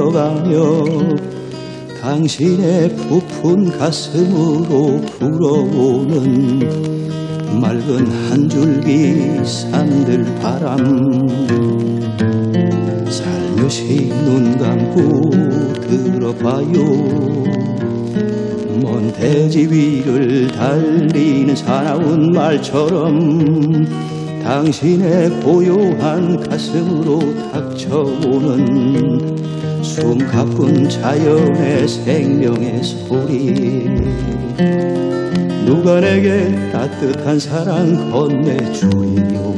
흘러가며 당신의 부푼 가슴으로 불어오는 맑은 한 줄기 산들바람 살며시 눈 감고 들어봐요. 먼 대지 위를 달리는 사나운 말처럼 당신의 고요한 가슴으로 닥쳐오는 숨 가쁜 자연의 생명의 소리. 누가 내게 따뜻한 사랑 건네주리요.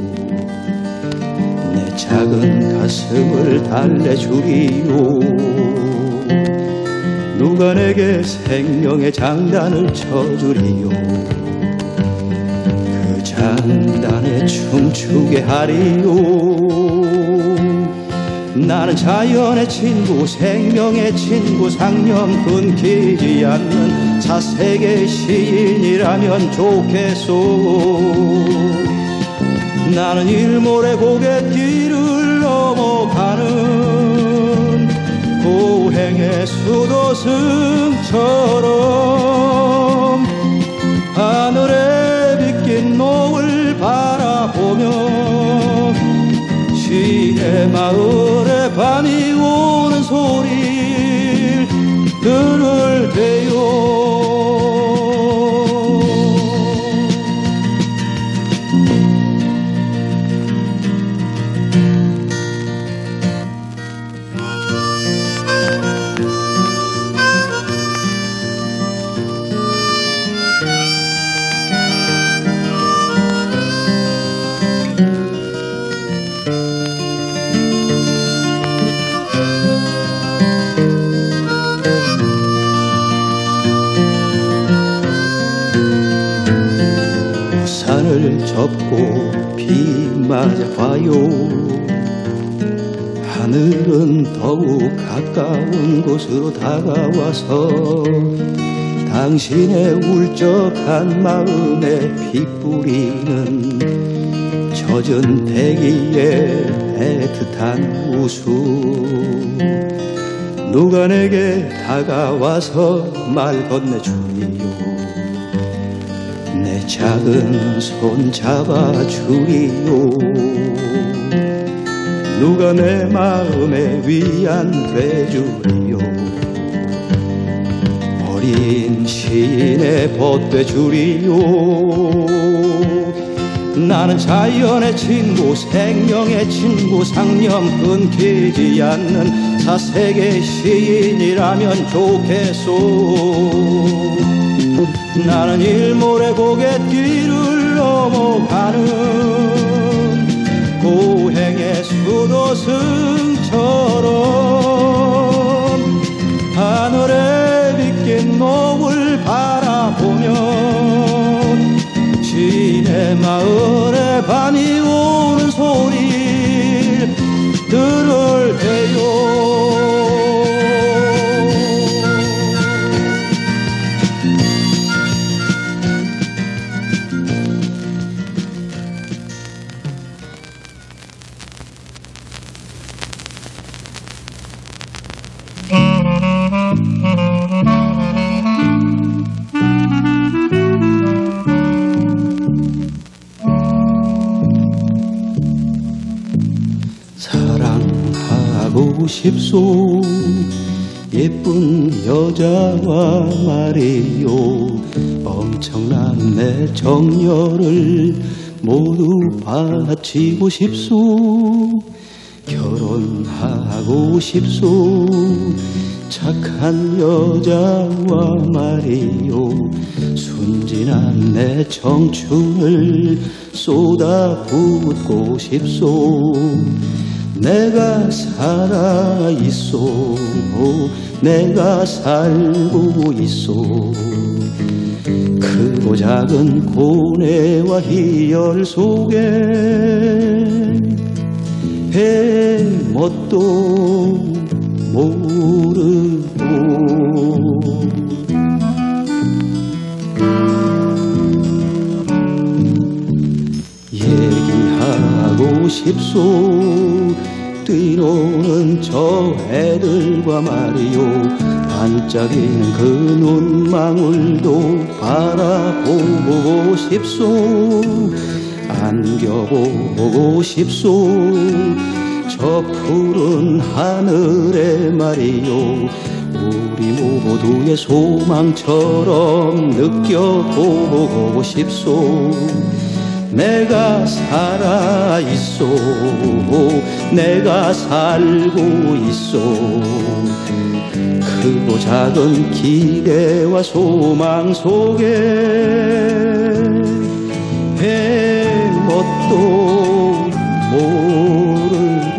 내 작은 가슴을 달래주리요. 누가 내게 생명의 장단을 쳐주리요. 그 장단에 춤추게 하리요. 나는 자연의 친구, 생명의 친구, 상념 끊기지 않는 사색의 시인이라면 좋겠소. 나는 일몰의 고갯길을 넘어가는 고행의 수도승처럼 하늘에 빗긴 노을 바라보며 시내 마을에 밤이 오는 소리를 들을 때요. 우산을 접고 비 맞아봐요. 하늘은 더욱 가까운 곳으로 다가와서 당신의 울적한 마음에 빗뿌리는 젖은 대기의 애틋한 웃음. 누가 내게 다가와서 말 건네주리요. 내 작은 손 잡아주리요. 누가 내 마음에 위안 돼주리요. 어린 시인의 벗돼주리요. 나는 자연의 친구, 생명의 친구, 상념 끊기지 않는 사색의 시인이라면 좋겠소. 나는 일몰의 고갯길을 넘어가는 고행의 수도승처럼 하늘에 빗긴 노을 바라보며 시내 마을에 밤이 오는 소리 들을 때요. 사랑하고 싶소 예쁜 여자와 말이요. 엄청난 내 정열을 모두 바치고 싶소. 결혼하고 싶소 착한 여자와 말이요. 순진한 내 청춘을 쏟아붓고 싶소. 내가 살아있소. 내가 살고 있소. 크고 작은 고뇌와 희열 속에 뭣도 모르고 얘기하고 싶소. 뛰노는 저 애들과 말이요 반짝이는 그 눈망울도 바라보고 싶소 안겨보고 싶소 저 푸른 하늘에 말이요 우리 모두의 소망처럼 느껴보고 싶소 내가 살아있소 내가 살고 있소 크고 작은 기대와 소망 속에 뭣도 모르고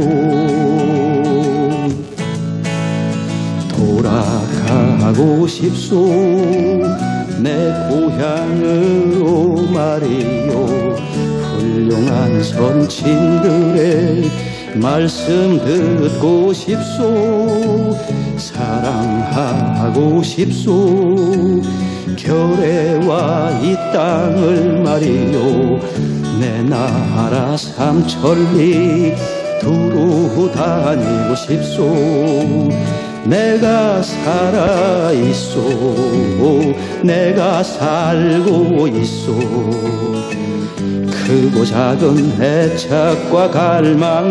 돌아가고 싶소 내 고향으로 말이요 훌륭한 선친들의 말씀 듣고 싶소 사랑하고 싶소 결애와 이 땅을 말이요 내 나라 삼천리 두루 다니고 싶소 내가 살아있소 내가 살고 있소 크고 작은 애착과 갈망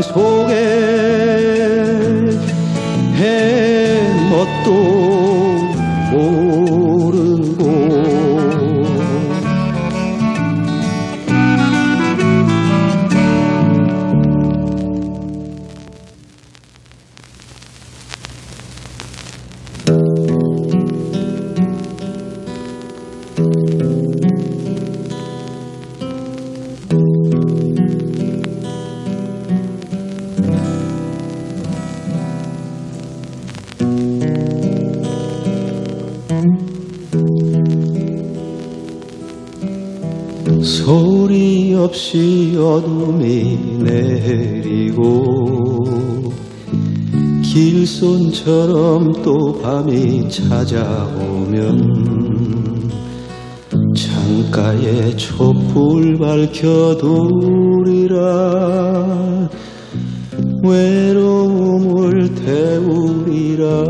속에 뭣도 모르고 소리 없이 어둠이 내리고 길손처럼 또 밤이 찾아오면 창가에 촛불 밝혀두리라 외로움을 태우리라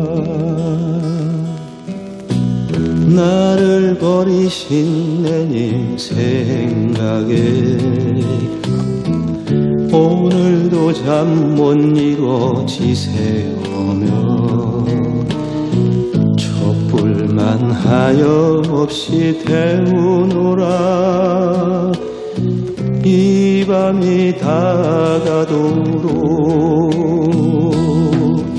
나를 버리신 내님 생각에 오늘도 잠 못 이뤄 지새우며 촛불만 하염없이 태우노라 이 밤이 다가도록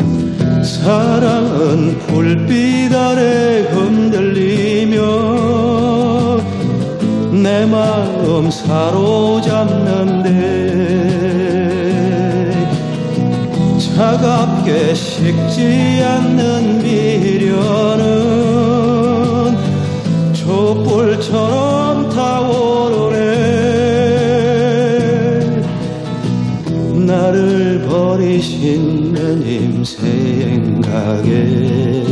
사랑은 불빛 아래 흔들리며 내 마음 사로잡는데 차갑게 식지 않는 미련은 촛불처럼 타오르네 나를 버리신 내님 생각에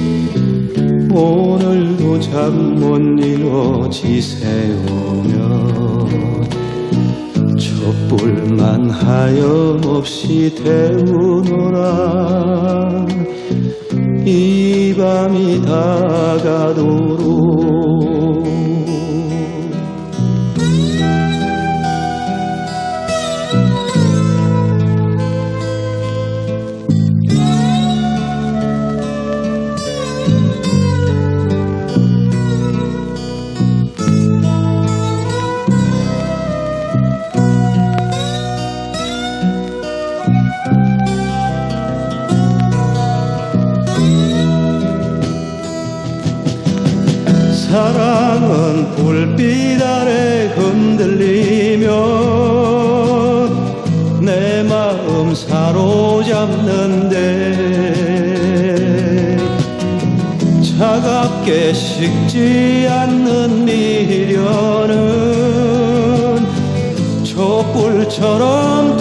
오늘도 잠 못 이뤄 지새우며 촛불만 하염없이 태우노라 이 밤이 다가도록 사랑은 불빛 아래 흔들리며 내 마음 사로잡는데 차갑게 식지 않는 미련은 촛불처럼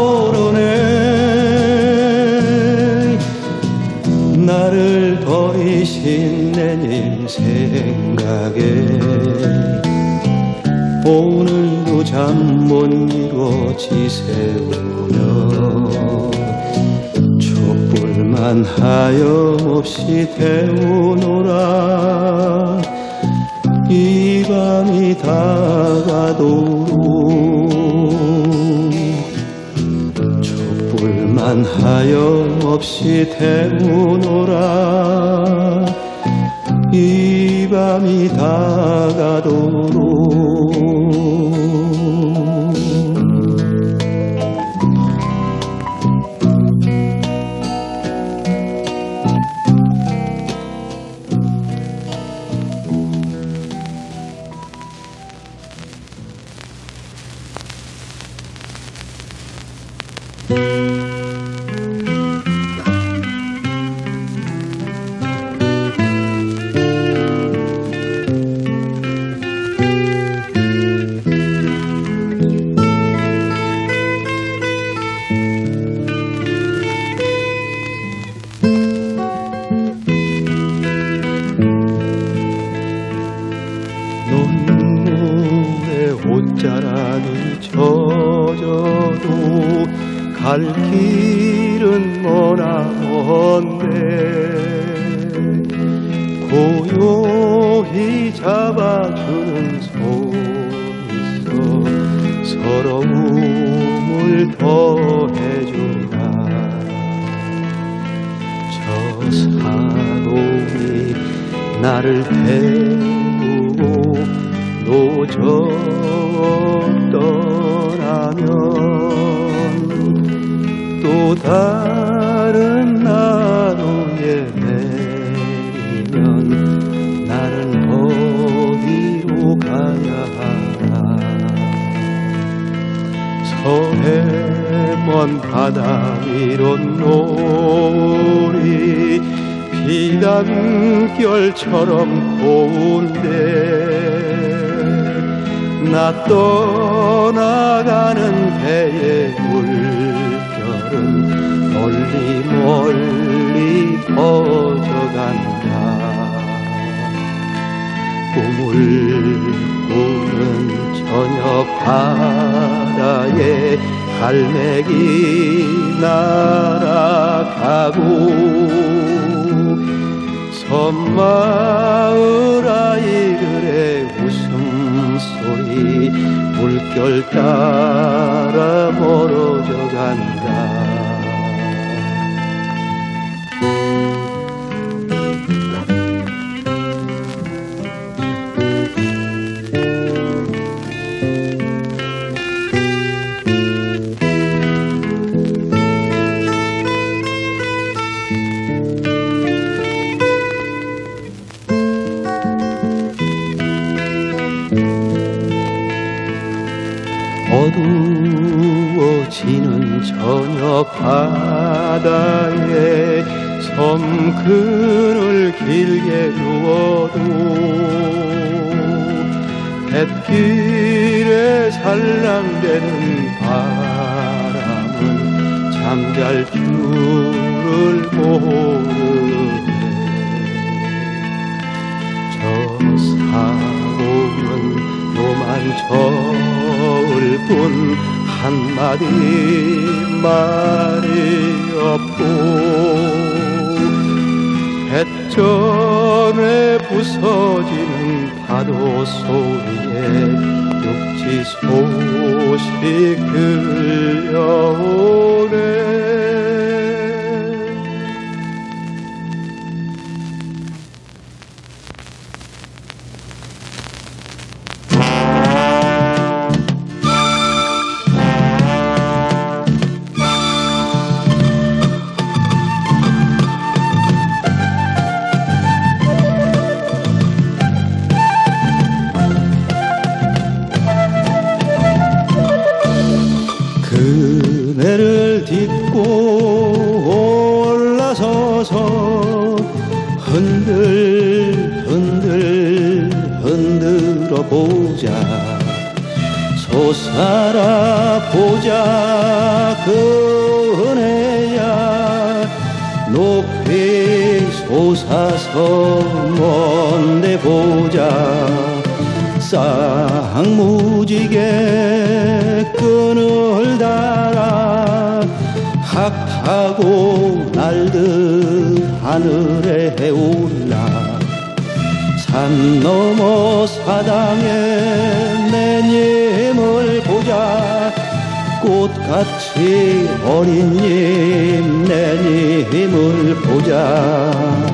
타오르네 나를 버리신 내님 생각에 오늘도 잠 못 이뤄 지새우며 촛불만 하염없이 태우노라 이 밤이 다가도록 촛불만 하염없이 태우노라 이 밤이 다가도록 눈물에 옷자락이 젖어도 갈 길은 머나먼데 고요히 잡아주는 손 있어 서러움을 더해주나 저 사람이 나를 태우고 노저 떠나면 또 다른 나루에 내리면 나는 어디로 가야 하나 서해 먼 바다 위로 노을이 비단결처럼 고운데 나 떠나가는 배의 물결은 멀리 멀리 퍼져간다 꿈을 꾸는 저녁 바다에 갈매기 날아가고 섬마을 아이들의 웃음소리 물결 따라 멀어져 간다 어두워지는 저녁 바다에 섬그늘 길게 누워도 뱃길에 살랑대는 바람은 잠잘 줄을 모르네 저 사고는 노만 저울뿐 한마디 말이 없고 뱃전에 부서지는 파도 소리에 육지 소식 들려오네 그네를 딛고 올라서서 흔들어 보자 솟아라 보자 그네야 높이 솟아서 먼데 보자 쌍무지개 끈을 달아 학하고 날들 하늘에 올라 산 넘어 사당에 내 님을 보자 꽃같이 어린 님 내 님을 보자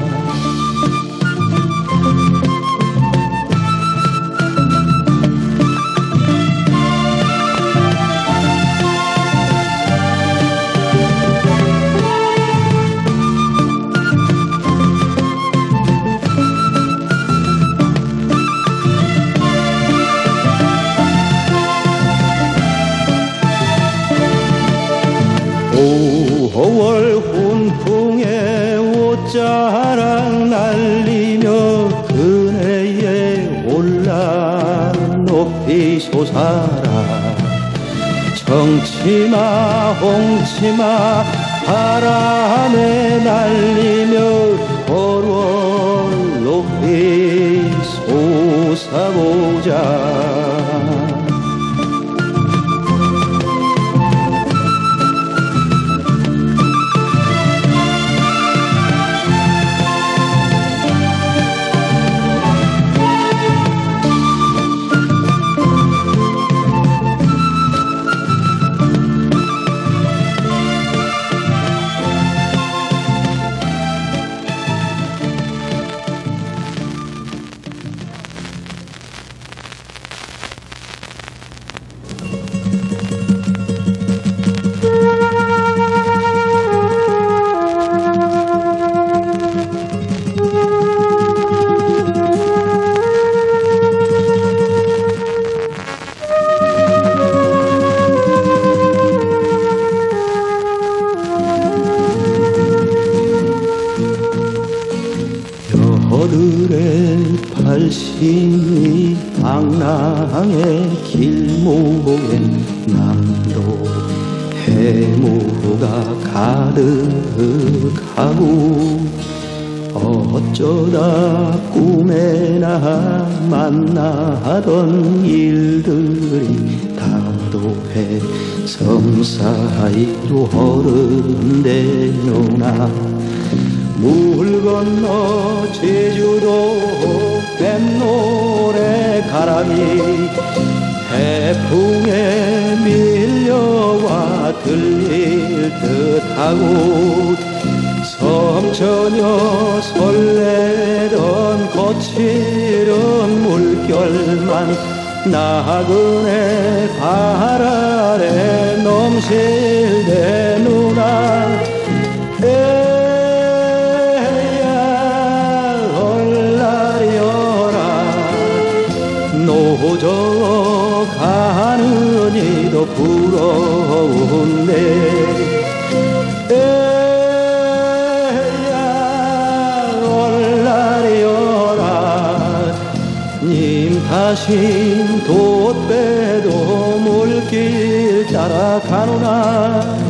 오월 훈풍에 옷자락 날리며 그네에 올라 높이 솟아라 청치마 홍치마 바람에 날리며 걸월 높이 솟아보자 여들의 팔심이 방랑의 길목엔 남도 해무가 가득하고 어쩌다 꿈에나 만나던 일들이 다도해 섬 사이로 흐른대노나 물 건너 제주도 뱃노래 가람이 해풍에 밀려와 들릴 듯하고 섬처녀 설레던 거칠은 물결만 나그네 발 아래 넘실대누나 노저 가는 이도 부러운데 에야 얼라리어라 님 다신 돛배도 물길 따라가노나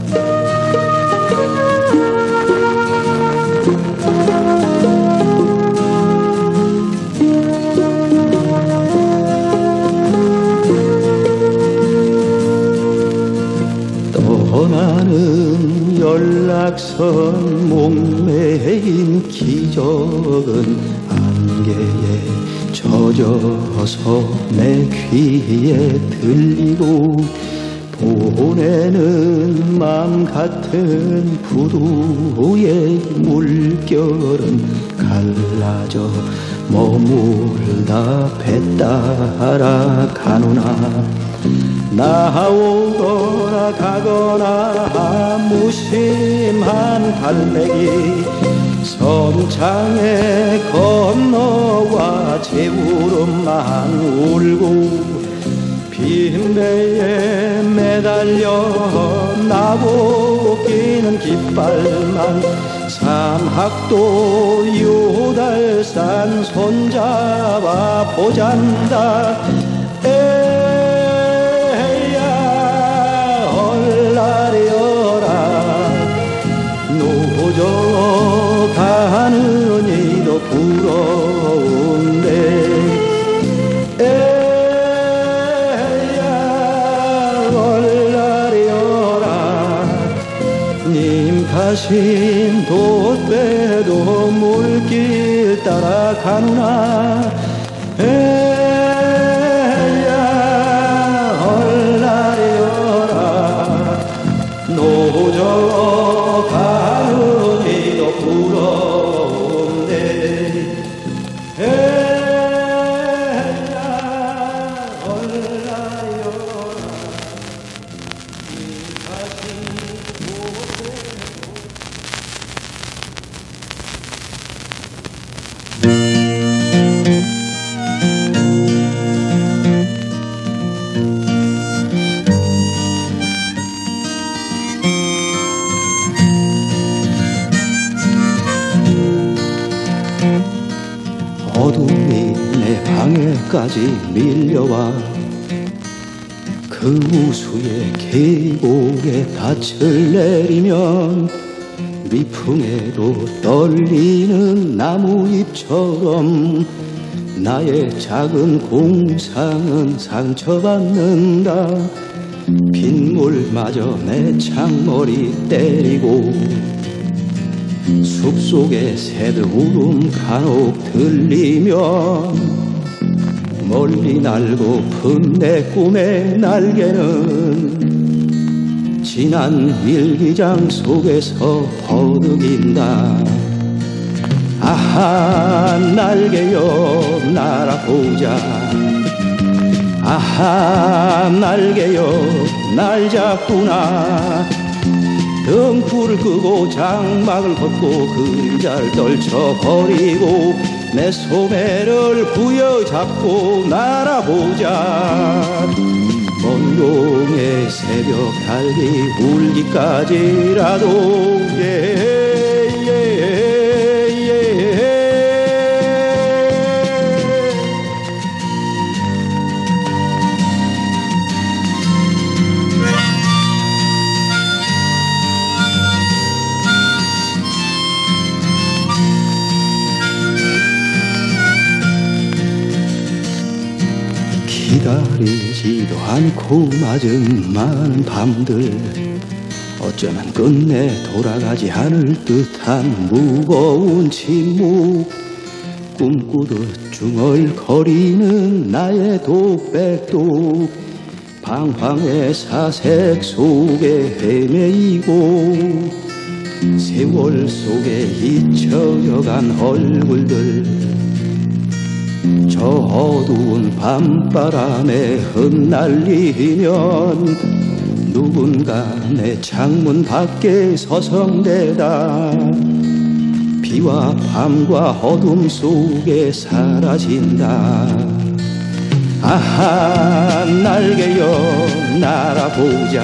떠나는 연락선 목매인 기적은 안개에 젖어서 내 귀에 들리고 보내는 맘 같은 부두의 물결은 갈라져 머물다 배 따라 가노나 나오거나 가거나 무심한 갈매기 선창에 건너와 제 울음만 울고 빈 배에 매달려 나보기는 깃발만 삼학도 유달산 손잡아 보잔다 노저 가는 이도 부러운데 에야 얼라리어라 님 가신 돛배도 따라가누나 에야 얼라리여라 노저 가는이도 부러운데 에야 얼라리여라 다시 어둠이 내 방에까지 밀려와 그 우수의 계곡에 닻을 내리면 미풍에도 떨리는 나무잎처럼 나의 작은 공상은 상처받는다. 빗물마저 내 창머리 때리고 숲속에 새들 울음 간혹 들리면 멀리 날고픈 내 꿈의 날개는 지난 일기장 속에서 퍼득인다. 아하 날개여 날아보자 아하 날개여 날 잡구나 등불을 끄고 장막을 걷고 그림자를 떨쳐버리고 내 소매를 부여잡고 날아보자. 먼 동의 새벽 달기 울기까지라도 기다리지도 않고 맞은 많은 밤들 어쩌면 끝내 돌아가지 않을 듯한 무거운 침묵 꿈꾸듯 중얼거리는 나의 독백도 방황의 사색 속에 헤매이고 세월 속에 잊혀져간 얼굴들 저 어두운 밤바람에 흩날리면 누군가 내 창문 밖에 서성대다 비와 밤과 어둠 속에 사라진다. 아하 날개여 날아보자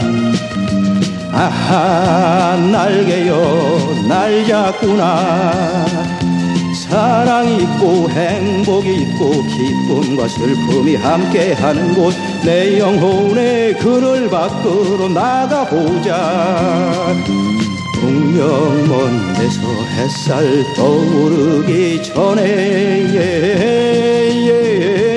아하 날개여 날 잡구나 사랑이 있고 행복이 있고 기쁨과 슬픔이 함께하는 곳 내 영혼의 그늘 밖으로 나가보자. 분명 먼 데서 햇살 떠오르기 전에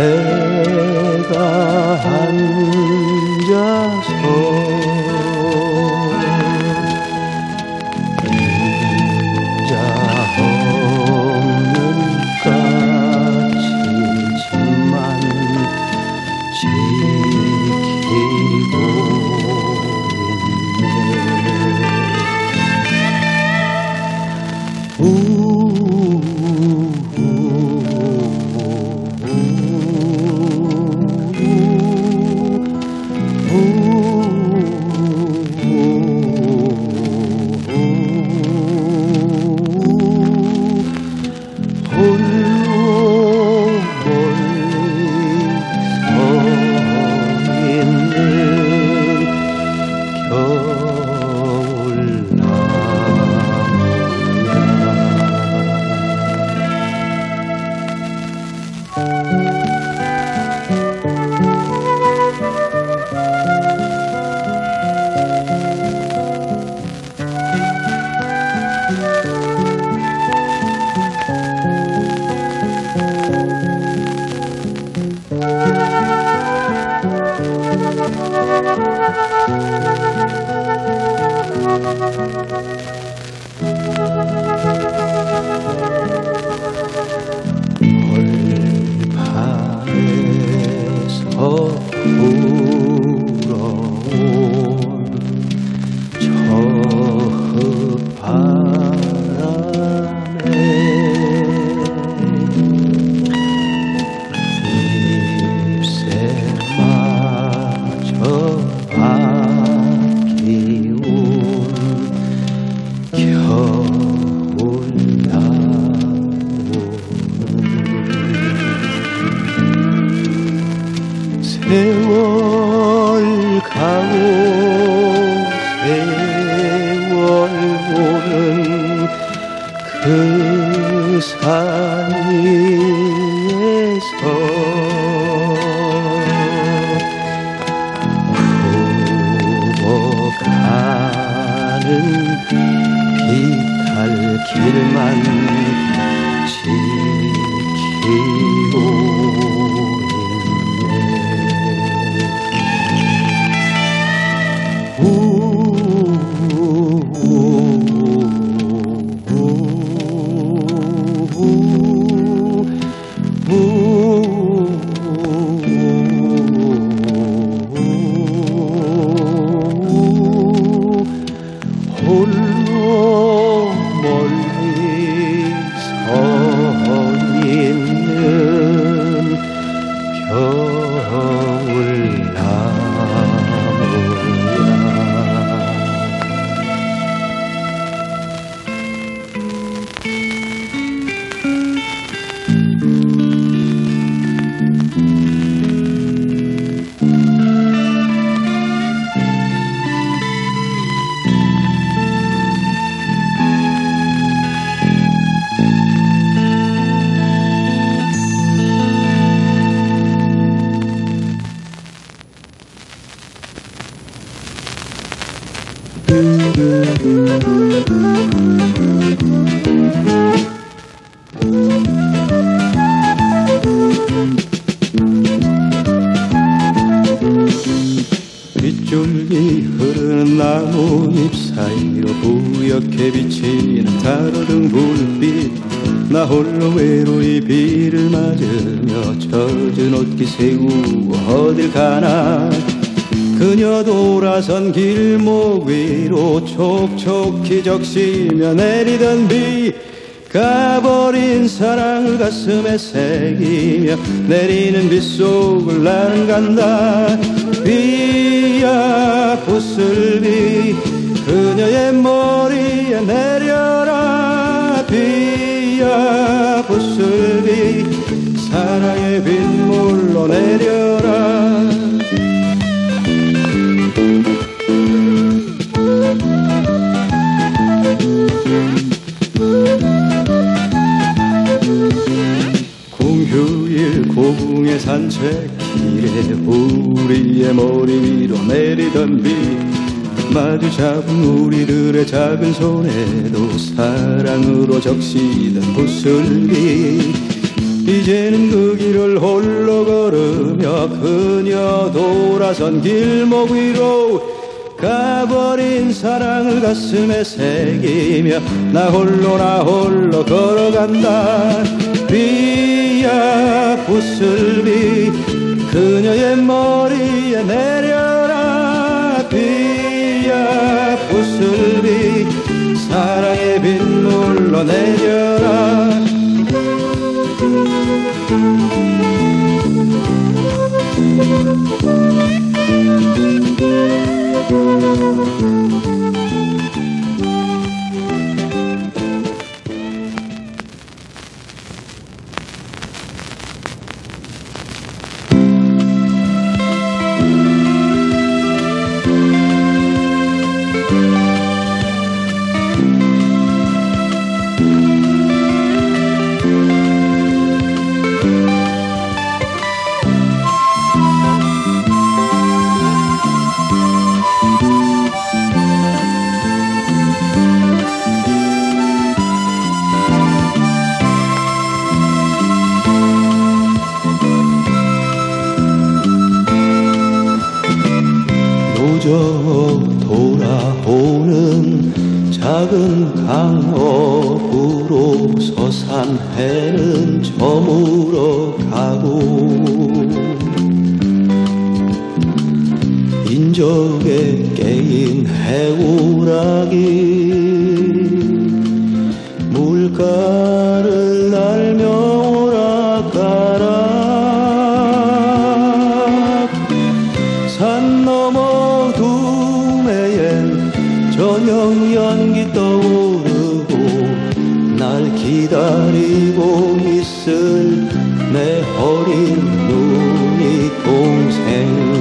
내가 앉아서 벌판에서 불어온 저흙바람에 잎새마저 바뀌운 세월 가고 세월 오는 그 사이에서 굽어가는 빛깔 길만 지키고 홀로 멀리 서 있는 빗줄기 흐르는 나뭇잎 사이로 부옇게 비치는 가로등 불빛 나 홀로 외로이 비를 맞으며 젖은 옷깃 세우고 어딜 가나 그녀 돌아선 길목 위로 촉촉히 적시며 내리던 비 가버린 사랑을 가슴에 새기며 내리는 빗속을 나는 간다 비야 부슬비 그녀의 머리에 내려라 비야 부슬비 사랑의 빗물로 내려라 공휴일 고궁의 산책길에 우리의 머리 위로 내리던 비 마주 잡은 우리들의 작은 손에도 사랑으로 적시던 부슬비 이제는 그 길을 홀로 걸으며 그녀 돌아선 길목 위로 가버린 사랑을 가슴에 새기며 나 홀로 걸어간다 비야 부슬비 그녀의 머리에 내려라 비야 부슬비 사랑의 빗물로 내려라 그저 돌아오는 작은 강업으로 서산 해는 저물어 가고 인적에 깨인 해오락이 물가를 날며 오락가락 산 너머 두매엔 저녁 연기 떠오르고 날 기다리고 있을 내 어린 눈이 동생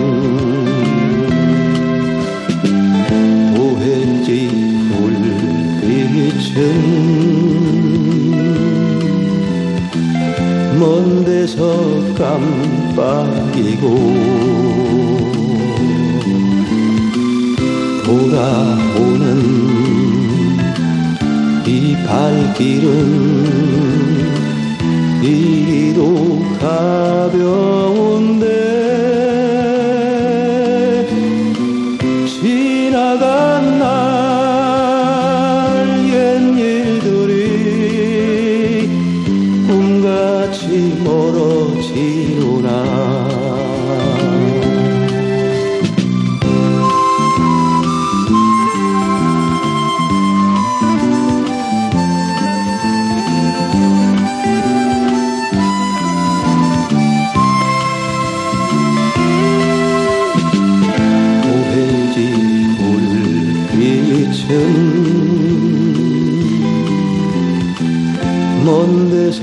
오해지 불빛은 먼 데서 깜빡이고 돌아오는 이 발길은 이리도 가벼운데 지나간 날 옛 일들이 꿈같이 멀어지노라 먼 데서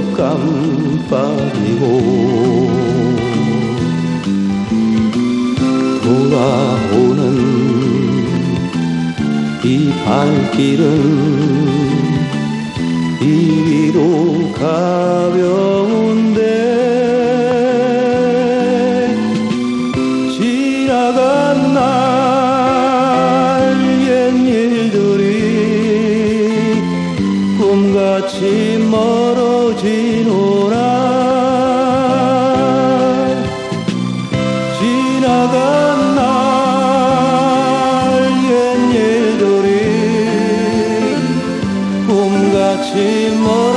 깜빡이고 돌아오는 이 발길은 이리로 가벼운데 지나간 날 옛 일들이 꿈같이 멀어지노라 지나간 날 옛 일들이 꿈같이 멀어지노라